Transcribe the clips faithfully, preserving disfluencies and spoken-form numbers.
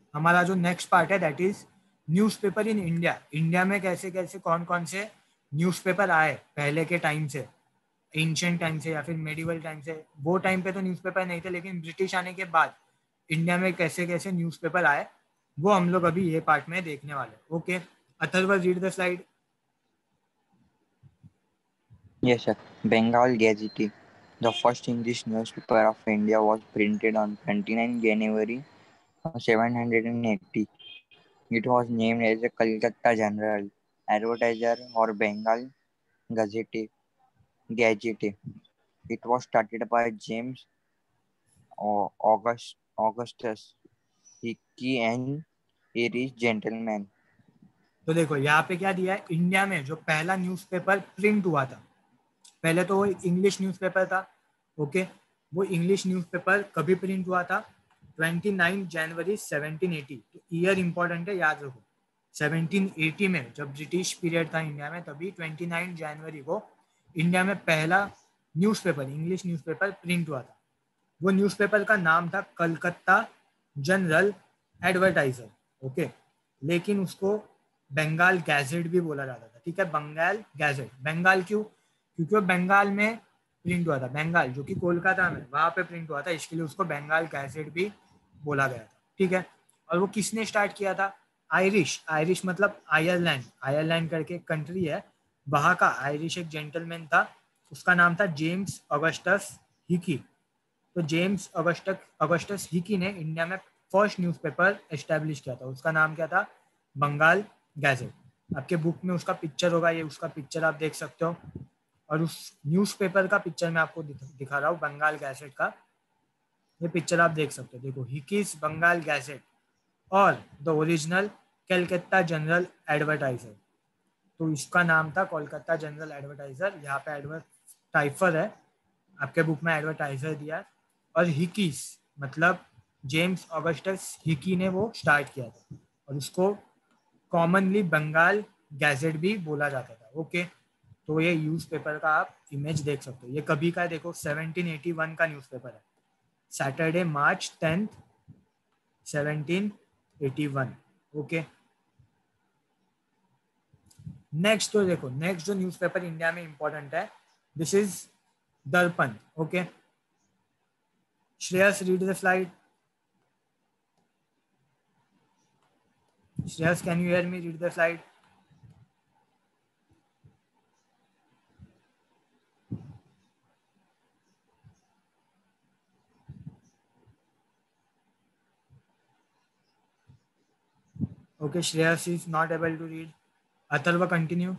हमारा जो next part है that is newspaper in India. India में कैसे कैसे कौन कौन से न्यूज़पेपर आए पहले के टाइम से, एंशिएंट टाइम से या फिर मेडिवल टाइम से। वो टाइम पे तो न्यूज़पेपर नहीं थे, लेकिन ब्रिटिश आने के बाद इंडिया में कैसे कैसे न्यूज़पेपर आए वो हम लोग अभी ये पार्ट में देखने वाले। Okay Atharva, read the slide. Yes, sir. Bengal Gazette, the first English newspaper of India, was printed on twenty-ninth January seventeen eighty. It was named as the Calcutta General Advertiser or Bengal Gazette. Gazette. It was started by James Au- August, Augustus Hickey, an Irish gentleman. तो देखो यहाँ पे क्या दिया है, India में जो पहला न्यूज़पेपर प्रिंट हुआ था, पहले तो वो इंग्लिश न्यूज़पेपर था। ओके, वो इंग्लिश न्यूज़पेपर कभी प्रिंट हुआ था, उनतीस जनवरी सेवनटीन एटी। तो ईयर इंपॉर्टेंट है, याद रखो। सेवनटीन एटी में जब ब्रिटिश पीरियड था इंडिया में, तभी उनतीस जनवरी को इंडिया में पहला न्यूज़पेपर, इंग्लिश न्यूज़पेपर प्रिंट हुआ था। वो न्यूज़पेपर का नाम था कलकत्ता जनरल एडवर्टाइजर। ओके, लेकिन उसको बंगाल गैजेट भी बोला जाता था। ठीक है, बंगाल गैजेट। बंगाल क्यों? क्योंकि वो बंगाल में प्रिंट हुआ था, बंगाल जो कि कोलकाता में वहां पे प्रिंट हुआ था, इसके लिए उसको बंगाल गैजेट भी बोला गया था। ठीक है, और वो किसने स्टार्ट किया था? आयरिश। आयरिश मतलब आयरलैंड, आयरलैंड करके कंट्री है, वहां का आयरिश एक जेंटलमैन था, उसका नाम था जेम्स ऑगस्टस हिकी। तो जेम्स ऑगस्टस ऑगस्टस हिकी ने इंडिया में फर्स्ट न्यूज़पेपर एस्टेब्लिश किया था, उसका नाम क्या था? बंगाल गैजेट। आपके बुक में उसका पिक्चर होगा, ये उसका पिक्चर आप देख सकते हो। और उस न्यूज़पेपर का पिक्चर मैं आपको दिखा रहा हूँ, बंगाल गैजेट का। ये पिक्चर आप देख सकते हो, देखो, हिकीज बंगाल गैजेट और the original Calcutta general advertiser. तो इसका नाम था कोलकाता जनरल एडवर्टाइजर, यहाँ पे एडवर्टाइफर है, आपके बुक में एडवर्टाइजर दिया है। और हिकीस मतलब जेम्स ऑगस्टस हिकी ने वो स्टार्ट किया था, और उसको कॉमनली बंगाल गैजेट भी बोला जाता था। ओके, तो ये न्यूज़पेपर का आप इमेज देख सकते हो, ये कभी का है, देखो सेवनटीन एटी वन का न्यूज़पेपर है, Saturday March tenth seventeen eighty one. Okay, next तो देखो, नेक्स्ट जो न्यूज़पेपर इंडिया में इंपॉर्टेंट है, this is Darpan. Okay, Shreyas, read the slide. Shreyas, can you hear me? Read the slide. Okay, Shreyas is not able to read. Atharva, continue.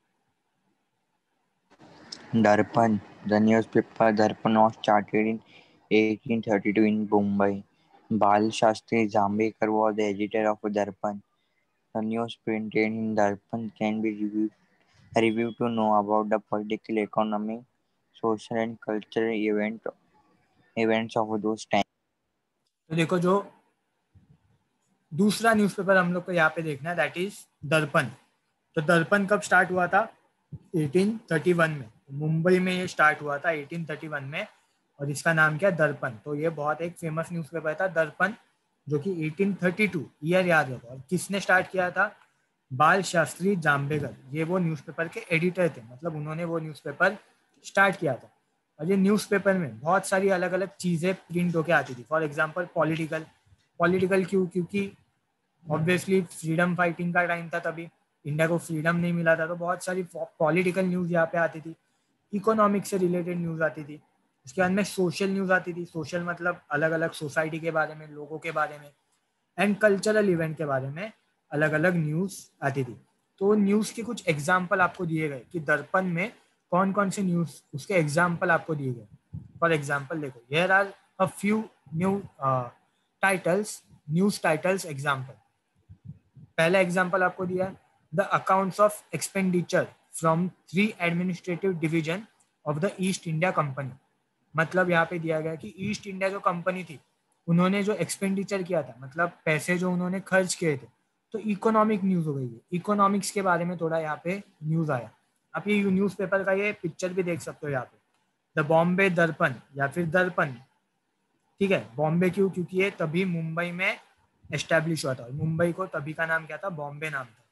Darpan. The newspaper Darpan was started in eighteen thirty-two in Mumbai. Bal Shastri Jambekar was the editor of Darpan. The news printed in Darpan can be reviewed, reviewed to know about the political, economic, social and cultural event, events of those times. तो देखो, जो दूसरा newspaper हम लोग को यहाँ पे देखना है दैट इज दर्पण। तो दर्पण कब स्टार्ट हुआ था? एटीन थर्टी वन में, मुंबई में ये स्टार्ट हुआ था एटीन थर्टी वन में, और इसका नाम क्या है? दर्पण। तो ये बहुत एक फेमस न्यूज़पेपर था दर्पण, जो कि एटीन थर्टी टू ईयर याद रखो। और किसने स्टार्ट किया था? बाल शास्त्री जाम्बेकर, ये वो न्यूज़पेपर के एडिटर थे, मतलब उन्होंने वो न्यूज़पेपर स्टार्ट किया था। और ये न्यूज़पेपर में बहुत सारी अलग अलग चीज़ें प्रिंट होके आती थी। For example political. पॉलिटिकल क्यों? क्योंकि ऑब्वियसली फ्रीडम फाइटिंग का टाइम था, तभी इंडिया को फ्रीडम नहीं मिला था, तो बहुत सारी पॉलिटिकल न्यूज़ यहाँ पे आती थी। इकोनॉमिक से रिलेटेड न्यूज़ आती थी। उसके बाद में सोशल न्यूज़ आती थी। सोशल मतलब अलग अलग सोसाइटी के बारे में, लोगों के बारे में, एंड कल्चरल इवेंट के बारे में अलग अलग न्यूज़ आती थी। तो न्यूज़ के कुछ एग्जाम्पल आपको दिए गए कि दर्पण में कौन कौन से न्यूज़, उसके एग्जाम्पल आपको दिए गए। फॉर एग्जाम्पल देखो, here are a few new titles, news titles example. पहला एग्जाम्पल आपको दिया, the accounts of expenditure from three administrative division of the East India Company. मतलब यहाँ पे दिया गया कि ईस्ट इंडिया जो कंपनी थी, उन्होंने जो एक्सपेंडिचर किया था, मतलब पैसे जो उन्होंने खर्च किए थे। तो इकोनॉमिक न्यूज हो गई है, इकोनॉमिक्स के बारे में थोड़ा यहाँ पे न्यूज आया। आप ये न्यूज़पेपर का ये पिक्चर भी देख सकते हो यहाँ पे, द बॉम्बे दर्पण या फिर दर्पण। ठीक है, बॉम्बे क्यों? क्योंकि ये तभी मुंबई में एस्टेब्लिश हुआ था। मुंबई को तभी का नाम क्या था, बॉम्बे नाम था,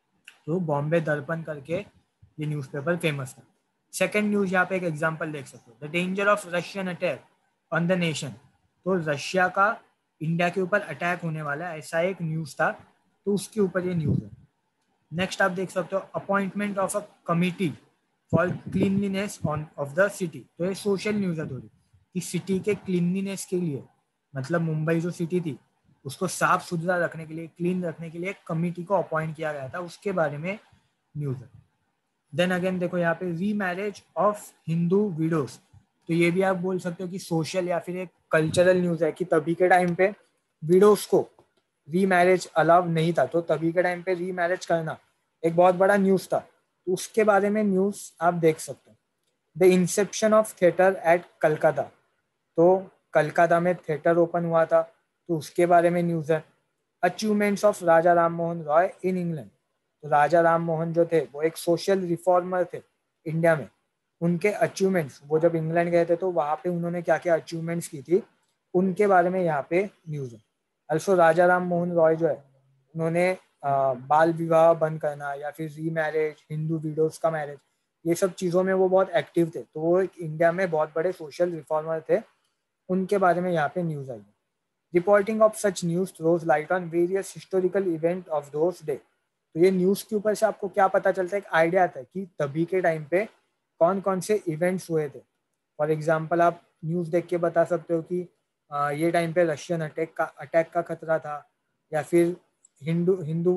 तो बॉम्बे दर्पण करके ये न्यूज़पेपर फेमस था। सेकंड न्यूज़ यहाँ पे एक एग्जांपल देख सकते हो, the danger of Russian attack on the nation. तो रशिया का इंडिया के ऊपर अटैक होने वाला है, ऐसा एक न्यूज़ था, तो उसके ऊपर ये न्यूज़ है। नेक्स्ट आप देख सकते हो, appointment of a committee for cleanliness on of the city. तो ये सोशल न्यूज़ है थोड़ी, कि सिटी के क्लीनलीनेस के लिए, मतलब मुंबई जो सिटी थी उसको साफ सुथरा रखने के लिए, क्लीन रखने के लिए एक कमिटी को अपॉइंट किया गया था, उसके बारे में न्यूज़ है। देन अगेन देखो यहाँ पे, री मैरिज ऑफ हिंदू विडोज। तो ये भी आप बोल सकते हो कि सोशल या फिर एक कल्चरल न्यूज़ है, कि तभी के टाइम पे विडोज को री मैरिज अलाउ नहीं था, तो तभी के टाइम पे री मैरिज करना एक बहुत बड़ा न्यूज़ था, तो उसके बारे में न्यूज़ आप देख सकते हो। The inception of theatre at Calcutta. तो कलकत्ता में थिएटर ओपन हुआ था, तो उसके बारे में न्यूज़ है। Achievements of Raja Ram Mohan Roy in England. तो राजा राम मोहन जो थे वो एक सोशल रिफॉर्मर थे इंडिया में। उनके अचीवमेंट्स, वो जब इंग्लैंड गए थे तो वहाँ पे उन्होंने क्या क्या अचीवमेंट्स की थी, उनके बारे में यहाँ पे न्यूज़ है। अल्सो राजा राम मोहन रॉय जो है, उन्होंने आ, बाल विवाह बंद करना या फिर री मैरिज, हिंदू विडोज का मैरिज, ये सब चीज़ों में वो बहुत एक्टिव थे, तो वो एक इंडिया में बहुत बड़े सोशल रिफॉर्मर थे, उनके बारे में यहाँ पे न्यूज़ आई है। Reporting of such news throws light on various historical event of those day. तो ये न्यूज़ के ऊपर से आपको क्या पता चलता है, एक आइडिया आता है कि तभी के टाइम पे कौन कौन से इवेंट्स हुए थे। फॉर एग्जाम्पल आप न्यूज़ देख के बता सकते हो कि आ, ये टाइम पे रशियन अटैक का अटैक का खतरा था, या फिर हिंदू हिंदू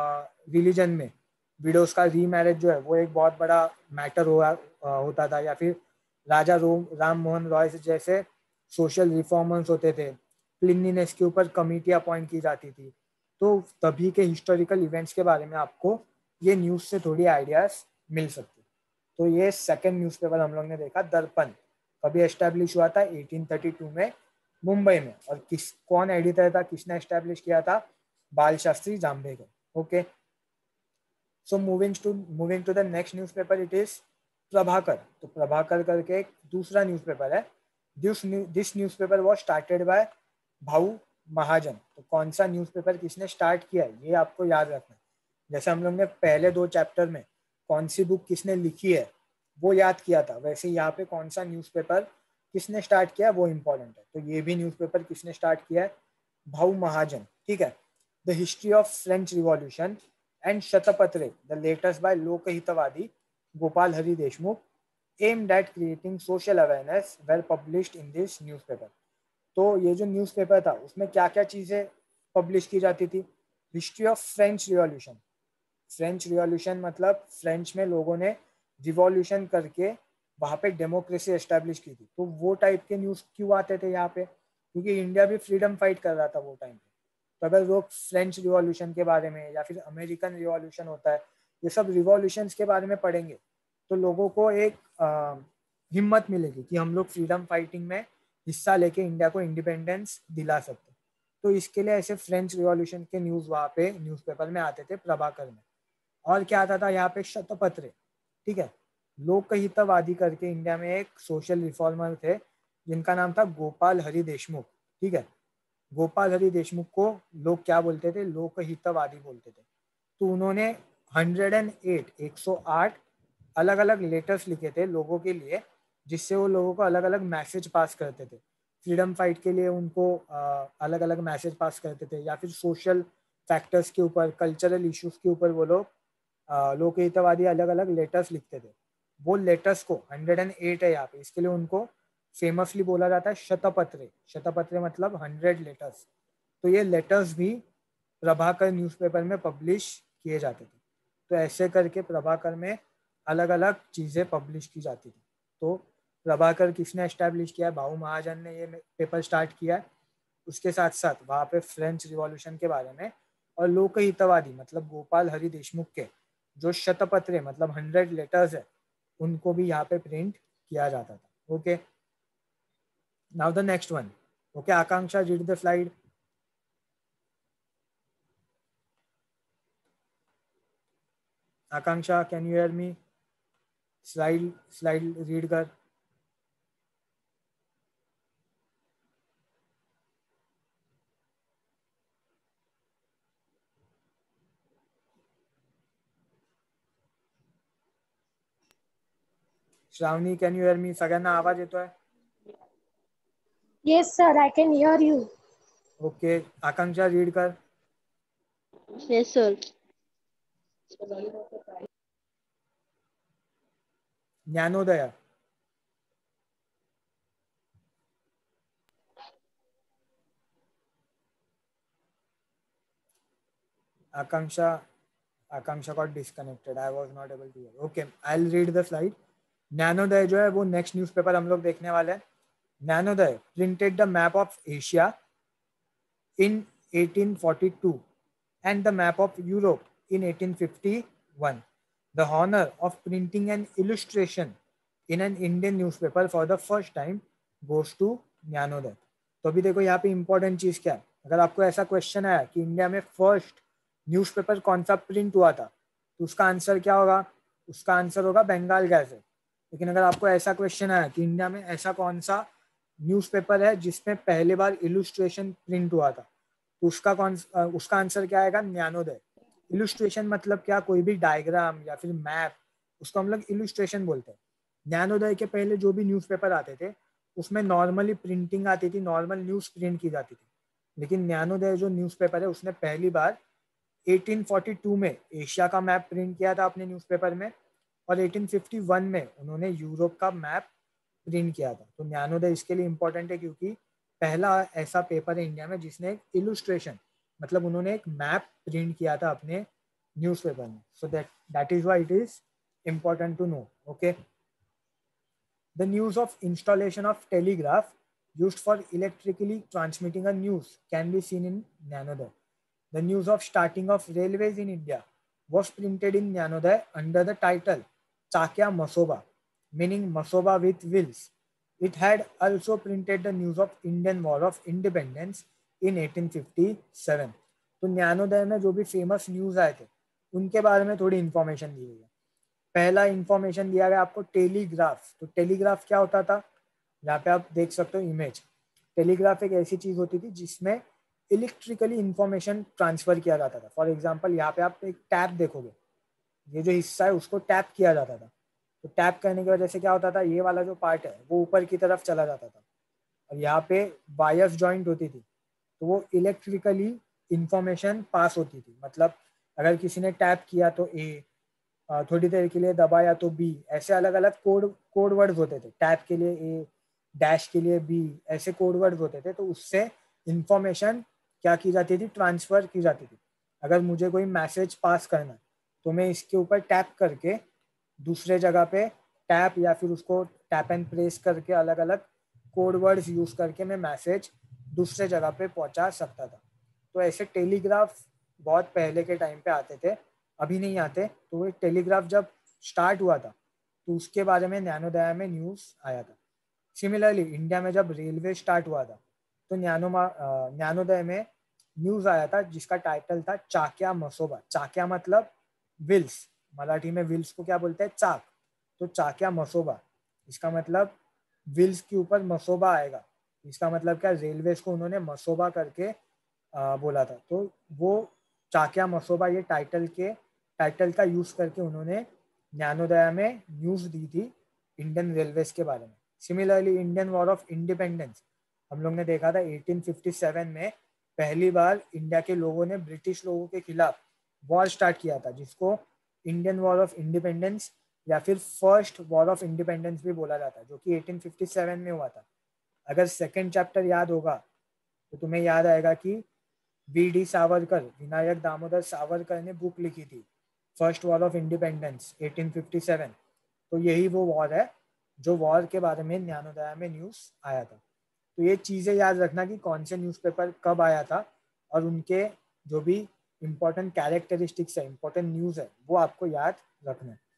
रिलीजन में विडोज का री मैरिज जो है वो एक बहुत बड़ा मैटर हुआ आ, होता था, या फिर राजा रोम राम मोहन रॉय जैसे सोशल रिफॉर्मर्स होते थे, क्लीनलीनेस के ऊपर कमेटी अपॉइंट की जाती थी। तो तभी के हिस्टोरिकल इवेंट्स के बारे में आपको ये न्यूज़ से थोड़ी आइडियाज मिल सकती। तो ये सेकंड न्यूज़पेपर हम लोग ने देखा, दर्पण। कभी एस्टेब्लिश हुआ था, एटीन थर्टी टू में मुंबई में, और किस कौन एडिटर था, किसने एस्टेब्लिश किया था, Bal Shastri Jambhekar. Okay, so moving to moving to the next newspaper, it is Prabhakar. तो प्रभाकर करके एक दूसरा न्यूज़पेपर है। This this newspaper was started by Bhau Mahajan. तो कौन सा न्यूज़पेपर किसने स्टार्ट किया है ये आपको याद रखना है। जैसे हम लोग ने पहले दो चैप्टर में कौन सी बुक किसने लिखी है वो याद किया था, वैसे यहाँ पे कौन सा न्यूज़पेपर किसने स्टार्ट किया वो इम्पोर्टेंट है। तो ये भी न्यूज़पेपर किसने स्टार्ट किया है, भाऊ महाजन। ठीक है। The history of French revolution and Shatpatre, the latest by Lokhitwadi Gopal Hari Deshmukh, aimed at creating social awareness were published in this newspaper। तो ये जो न्यूज़पेपर था उसमें क्या क्या चीज़ें पब्लिश की जाती थी, history of French revolution. French revolution मतलब फ्रेंच में लोगों ने रिवॉल्यूशन करके वहाँ पे डेमोक्रेसी एस्टेब्लिश की थी, तो वो टाइप के न्यूज़ क्यों आते थे यहाँ पे, क्योंकि इंडिया भी फ्रीडम फाइट कर रहा था वो टाइम पे। तो अगर लोग फ्रेंच रिवॉल्यूशन के बारे में या फिर अमेरिकन रिवॉल्यूशन होता है, ये सब रिवॉल्यूशंस के बारे में पढ़ेंगे, तो लोगों को एक आ, हिम्मत मिलेगी कि हम लोग फ्रीडम फाइटिंग में हिस्सा लेके इंडिया को इंडिपेंडेंस दिला सकते। तो इसके लिए ऐसे फ्रेंच रिवॉल्यूशन के न्यूज़ वहाँ पे न्यूज़पेपर में आते थे, प्रभाकर में। और क्या आता था यहाँ पे, शतपत्रे। ठीक है। लोकहितवादी करके इंडिया में एक सोशल रिफॉर्मर थे जिनका नाम था गोपाल हरि देशमुख। ठीक है। गोपाल हरि देशमुख को लोग क्या बोलते थे, लोकहितवादी बोलते थे। तो उन्होंने हंड्रेड एंड एट एक सौ आठ अलग अलग लेटर्स लिखे थे लोगों के लिए, जिससे वो लोगों को अलग अलग मैसेज पास करते थे। फ्रीडम फाइट के लिए उनको अलग अलग मैसेज पास करते थे, या फिर सोशल फैक्टर्स के ऊपर, कल्चरल इश्यूज के ऊपर वो लोग लोकहितवादी अलग अलग लेटर्स लिखते थे। वो लेटर्स को हंड्रेड एंड एट है यहाँ पे, इसके लिए उनको फेमसली बोला जाता है शतपत्रे। शतपत्रे मतलब हंड्रेड लेटर्स। तो ये लेटर्स भी प्रभाकर न्यूज़पेपर में पब्लिश किए जाते थे। तो ऐसे करके प्रभाकर में अलग अलग चीज़ें पब्लिश की जाती थी। तो प्रभाकर किसने एस्टैब्लिश किया, भाऊ महाजन ने ये पेपर स्टार्ट किया। उसके साथ साथ वहाँ पे फ्रेंच रिवॉल्यूशन के बारे में और लोकहितवादी मतलब गोपाल हरि देशमुख के जो शतपत्रे मतलब हंड्रेड लेटर्स है उनको भी यहाँ पे प्रिंट किया जाता था। Okay, now the next one. Okay, Akanksha, read the slide. Akanksha, can you hear me? Slide slide read कर। Shravani, can you hear me? सगळ्यांना आवाज येतोय? Yes, sir, I can hear you. Okay, Akanksha read कर. Yes, sir. Dnyanodaya. Akanksha Akanksha got disconnected. I was not able to hear. Okay, I'll read the slide. Dnyanodaya जो है वो next newspaper हम लोग देखने वाले हैं. Gyanodaya printed the map of Asia in eighteen forty-two and the map of Europe in eighteen fifty-one. The honor of printing an illustration in an Indian newspaper for the first time goes to Gyanodaya. तो अभी देखो यहाँ पे important चीज क्या है. अगर आपको ऐसा क्वेश्चन आया कि इंडिया में फर्स्ट न्यूज़पेपर कौन सा प्रिंट हुआ था, तो उसका आंसर क्या होगा? उसका आंसर होगा बंगाल गैजेट. लेकिन अगर आपको ऐसा क्वेश्चन आया कि इंडिया में ऐसा कौन सा न्यूज़पेपर है जिसमें पहले बार इलुस्ट्रेशन प्रिंट हुआ था, तो उसका कौन उसका आंसर क्या आएगा? ज्ञानोदय. इलुस्ट्रेशन मतलब क्या? कोई भी डायग्राम या फिर मैप, उसको हम लोग इलुस्ट्रेशन बोलते हैं. ज्ञानोदय के पहले जो भी न्यूज़पेपर आते थे उसमें नॉर्मली प्रिंटिंग आती थी, नॉर्मल न्यूज़ प्रिंट की जाती थी. लेकिन ज्ञानोदय जो न्यूज़पेपर है उसने पहली बार eighteen forty-two में एशिया का मैप प्रिंट किया था अपने न्यूज़पेपर में, और eighteen fifty-one में उन्होंने यूरोप का मैप प्रिंट किया था. तो ज्ञानोदय इसके लिए इम्पोर्टेंट है क्योंकि पहला ऐसा पेपर है इंडिया में जिसने एक इलुस्ट्रेशन, मतलब उन्होंने एक मैप प्रिंट किया था अपने न्यूज़पेपर में. So that that is why it is important to know. Okay. The news of installation of telegraph used for electrically transmitting a news can be seen in Jnanoday. The news of starting of railways in India was printed in Jnanoday under the title Chakya Masoba, meaning Masoba with wheels. It had also printed the news of Indian War of Independence in eighteen fifty-seven. तो ज्ञानोदय में जो भी famous news आए थे उनके बारे में थोड़ी इंफॉर्मेशन दी गई है. पहला इंफॉर्मेशन दिया गया आपको टेलीग्राफ. तो टेलीग्राफ क्या होता था? यहाँ पे आप देख सकते हो इमेज. टेलीग्राफ एक ऐसी चीज होती थी जिसमें इलेक्ट्रिकली इंफॉर्मेशन ट्रांसफर किया जाता था. फॉर एग्जांपल यहाँ पे आप एक टैप देखोगे, ये जो हिस्सा है उसको टैप किया जाता था. तो टैप करने की वजह से क्या होता था? ये वाला जो पार्ट है वो ऊपर की तरफ चला जाता था और यहाँ पे वायर्स जॉइंट होती थी, तो वो इलेक्ट्रिकली इंफॉर्मेशन पास होती थी. मतलब अगर किसी ने टैप किया तो ए, थोड़ी देर के लिए दबाया तो बी, ऐसे अलग अलग कोड कोड वर्ड्स होते थे. टैप के लिए ए, डैश के लिए बी, ऐसे कोड वर्ड्स होते थे. तो उससे इंफॉर्मेशन क्या की जाती थी? ट्रांसफर की जाती थी. अगर मुझे कोई मैसेज पास करना तो मैं इसके ऊपर टैप करके दूसरे जगह पे टैप या फिर उसको टैप एंड प्रेस करके अलग अलग कोड वर्ड्स यूज करके मैं मैसेज दूसरे जगह पे पहुंचा सकता था. तो ऐसे टेलीग्राफ बहुत पहले के टाइम पे आते थे, अभी नहीं आते. तो वो टेलीग्राफ जब स्टार्ट हुआ था तो उसके बारे में ज्ञानोदय में न्यूज़ आया था. सिमिलरली इंडिया में जब रेलवे स्टार्ट हुआ था तो ज्ञानोमा ज्ञानोदय में न्यूज़ आया था जिसका टाइटल था चाक्या मसोबा. चाक्या मतलब व्हील्स, मराठी में व्हील्स को क्या बोलते हैं? चाक. तो चाक्या मसोबा, इसका मतलब व्हील्स के ऊपर मसोबा आएगा. इसका मतलब क्या? रेलवेज को उन्होंने मसोबा करके आ, बोला था. तो वो चाक्या मसोबा ये टाइटल के टाइटल का यूज करके उन्होंने ज्ञानोदय में न्यूज़ दी थी इंडियन रेलवेज के बारे में. Similarly Indian war of independence हम लोग ने देखा था eighteen fifty-seven में पहली बार इंडिया के लोगों ने ब्रिटिश लोगों के खिलाफ वॉर स्टार्ट किया था, जिसको इंडियन वॉर ऑफ इंडिपेंडेंस या फिर फर्स्ट वॉर ऑफ इंडिपेंडेंस भी बोला जाता है, जो कि eighteen fifty-seven में हुआ था. अगर सेकेंड चैप्टर याद होगा तो तुम्हें याद आएगा कि वी डी सावरकर, विनायक दामोदर सावरकर ने बुक लिखी थी first war of independence eighteen fifty-seven. तो यही वो वॉर है जो वॉर के बारे में ज्ञानोदय में न्यूज़ आया था. तो ये चीज़ें याद रखना कि कौन से न्यूज़पेपर कब आया था और उनके जो भी इम्पोर्टेंट कैरेक्टरिस्टिक्स है, इम्पोर्टेंट न्यूज़ है, वो आपको याद रखना है.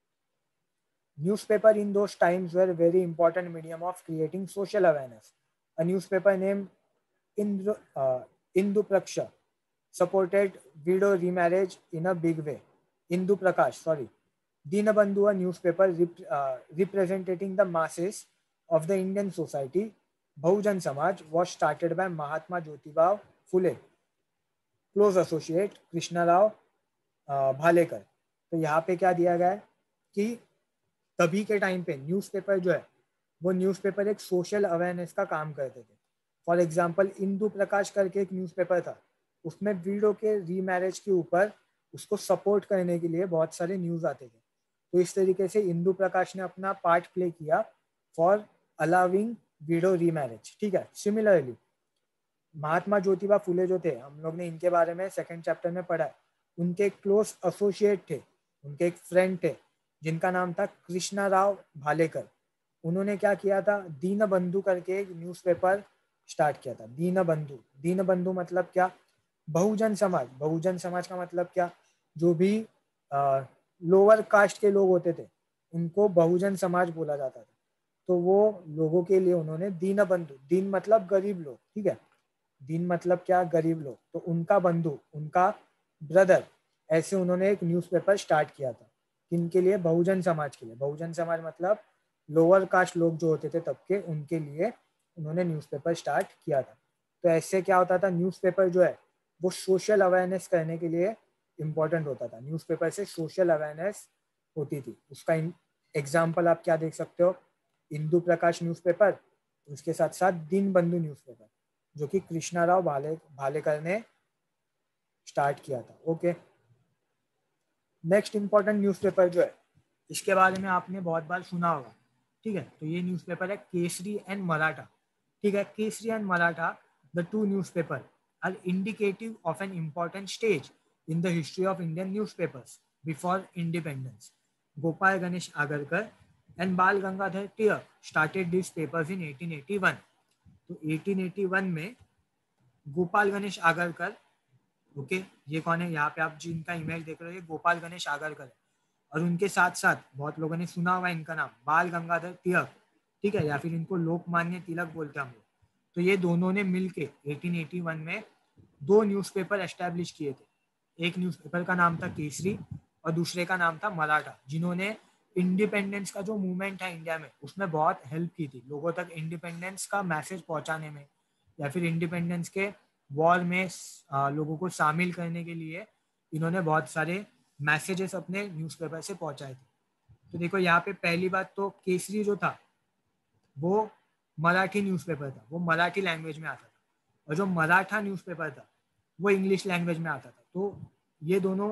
Newspaper in those times were a very important medium of creating social awareness. A newspaper named Indru, uh, Indu Praksha supported widow remarriage in a big way. Indu Prakash, sorry. Dinabandhu, a newspaper rep, uh, representing the masses of the Indian society, Bahujan Samaj, was started by Mahatma Jyotiba Phule, close associate Krishna Rao uh, Bhalekar. तो यहाँ पे क्या दिया गया है कि तभी के टाइम पे न्यूज़पेपर जो है वो न्यूज़पेपर एक सोशल अवेयरनेस का काम करते थे। फॉर एग्जांपल इंदु प्रकाश करके एक न्यूज़पेपर था, उसमें विडो के रीमैरिज के ऊपर उसको सपोर्ट करने के लिए बहुत सारे न्यूज़ आते थे। तो इस तरीके से इंदु प्रकाश ने अपना पार्ट प्ले किया फॉर अलाउिंग विडो रीमैरिज। ठीक है। सिमिलरली महात्मा ज्योतिबा फुले जो थे, हम लोग ने इनके बारे में सेकंड चैप्टर में पढ़ा है, उनके एक क्लोज एसोसिएट थे, उनके एक फ्रेंड थे जिनका नाम था कृष्णा राव भालेकर। उन्होंने क्या किया था, दीन बंधु करके एक न्यूज़पेपर स्टार्ट किया था। दीन बंधु, दीन बंधु मतलब क्या, बहुजन समाज। बहुजन समाज का मतलब क्या, जो भी आ, लोअर कास्ट के लोग होते थे उनको बहुजन समाज बोला जाता था। तो वो लोगों के लिए उन्होंने दीन बंधु, दीन मतलब गरीब लोग, ठीक है, दीन मतलब क्या, गरीब लोग, तो उनका बंधु, उनका ब्रदर, ऐसे उन्होंने एक न्यूज़पेपर स्टार्ट किया था। किनके लिए, बहुजन समाज के लिए। बहुजन समाज मतलब लोअर कास्ट लोग जो होते थे तब के, उनके लिए उन्होंने न्यूज़पेपर स्टार्ट किया था। तो ऐसे क्या होता था, न्यूज़पेपर जो है वो सोशल अवेयरनेस करने के लिए इम्पोर्टेंट होता था। न्यूज़पेपर से सोशल अवेयरनेस होती थी। उसका एग्जाम्पल आप क्या देख सकते हो, इंदु प्रकाश न्यूज़पेपर, उसके साथ साथ दीन बंधु न्यूज़पेपर जो कि कृष्णा राव भाले भालेकर ने स्टार्ट किया था। ओके, नेक्स्ट इंपॉर्टेंट न्यूज़पेपर जो है, इसके बारे में आपने बहुत बार सुना होगा, ठीक है। तो ये न्यूज़पेपर है केसरी एंड मराठा। ठीक है, Kesari and Maratha, the two newspaper are indicative of an important stage in the history of Indian newspapers before independence. Gopal Ganesh Agarkar and Bal Gangadhar Tilak started this papers in eighteen eighty one. तो एटीन एटी वन में Gopal Ganesh Agarkar, okay, ये कौन है, यहाँ पे आप जिनका इमेज देख रहे हो ये गोपाल गणेश आगरकर है, और उनके साथ साथ बहुत लोगों ने सुना हुआ इनका नाम, बाल गंगाधर तिलक, ठीक है, या फिर इनको लोकमान्य तिलक बोलते हैं हम लोग। तो ये दोनों ने मिलके एटीन एटी वन में दो न्यूज़पेपर एस्टैब्लिश किए थे। एक न्यूज़पेपर का नाम था केसरी और दूसरे का नाम था मराठा, जिन्होंने इंडिपेंडेंस का जो मूवमेंट है इंडिया में उसमें बहुत हेल्प की थी, लोगों तक इंडिपेंडेंस का मैसेज पहुंचाने में, या फिर इंडिपेंडेंस के वॉर में आ, लोगों को शामिल करने के लिए इन्होंने बहुत सारे मैसेजेस अपने न्यूज़पेपर से पहुंचाए थे। तो देखो यहाँ पे पहली बात तो केसरी जो था वो मराठी न्यूज़पेपर था, वो मराठी लैंग्वेज में आता था, और जो मराठा न्यूज़पेपर था वो इंग्लिश लैंग्वेज में आता था। तो ये दोनों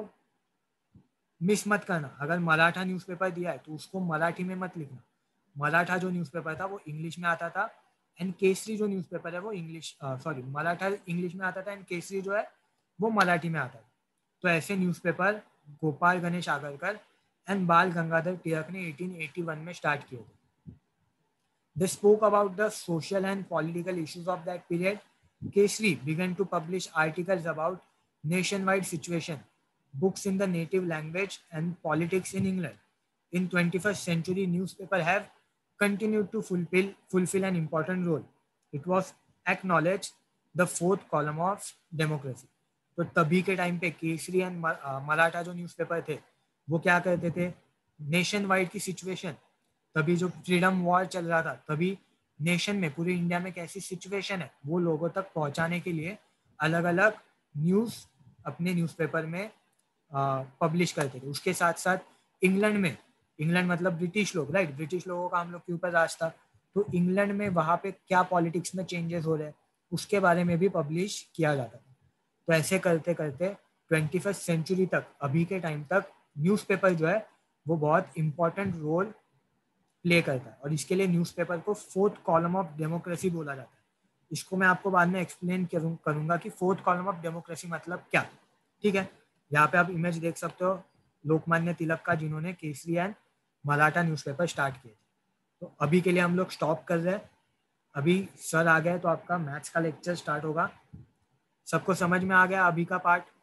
मिस मत करना, अगर मराठा न्यूज़पेपर दिया है तो उसको मराठी में मत लिखना। मराठा जो न्यूज़पेपर था वो इंग्लिश में आता था, एंड केसरी जो न्यूज़पेपर है वो इंग्लिश सॉरी मराठा इंग्लिश में आता था, एंड केसरी जो है वो मराठी में आता था। तो ऐसे न्यूज़पेपर गोपाल गणेश आगरकर एंड बाल गंगाधर तिलक ने एटीन एटी वन में स्टार्ट किए थे। They spoke about the social and political issues of that period. Kesari began to publish articles about nationwide situation, books in the native language, and politics in England. In twenty-first century, newspaper have continued to fulfill fulfill an important role. It was acknowledged the fourth column of democracy. तो तभी के time पे Kesari and Maratha जो newspaper थे वो क्या करते थे, नेशन वाइड की सिचुएशन, तभी जो फ्रीडम वॉर चल रहा था, तभी नेशन में, पूरे इंडिया में कैसी सिचुएशन है वो लोगों तक पहुंचाने के लिए अलग अलग न्यूज़ अपने न्यूज़पेपर में पब्लिश करते थे। उसके साथ साथ इंग्लैंड में, इंग्लैंड मतलब ब्रिटिश लोग, राइट, ब्रिटिश लोगों का हम लोग के ऊपर राज था, तो इंग्लैंड में वहाँ पे क्या पॉलिटिक्स में चेंजेस हो रहे हैं उसके बारे में भी पब्लिश किया जाता था। तो ऐसे करते करते ट्वेंटी फर्स्ट सेंचुरी तक, अभी के टाइम तक न्यूज़पेपर जो है वो बहुत इंपॉर्टेंट रोल प्ले करता है, और इसके लिए न्यूज़पेपर को फोर्थ कॉलम ऑफ डेमोक्रेसी बोला जाता है। इसको मैं आपको बाद में एक्सप्लेन करूँ करूँगा कि फोर्थ कॉलम ऑफ डेमोक्रेसी मतलब क्या, ठीक है। यहाँ पे आप इमेज देख सकते हो लोकमान्य तिलक का, जिन्होंने Kesari and Maratha newspaper start किए थे। तो अभी के लिए हम लोग स्टॉप कर रहे हैं, अभी सर आ गए तो आपका मैथ्स का लेक्चर स्टार्ट होगा। सबको समझ में आ गया अभी का पार्ट?